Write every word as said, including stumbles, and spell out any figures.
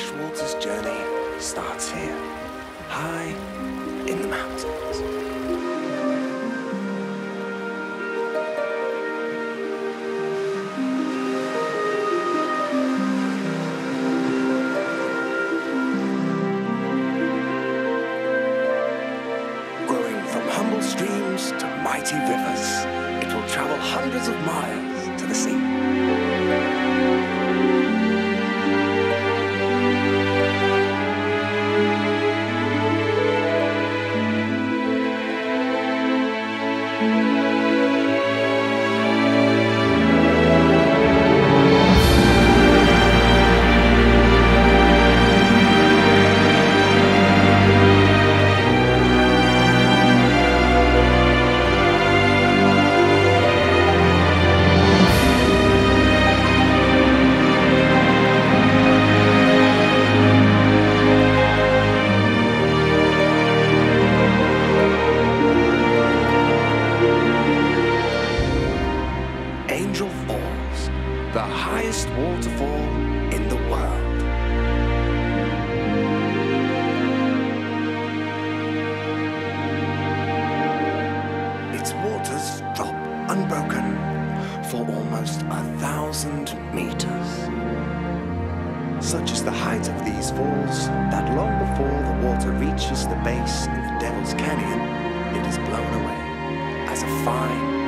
freshwater's journey starts here, high in the mountains. Growing from humble streams to mighty rivers, it will travel hundreds of miles to the sea. Falls, the highest waterfall in the world. Its waters drop unbroken for almost a thousand meters. Such is the height of these falls that long before the water reaches the base of Devil's Canyon, it is blown away as a fine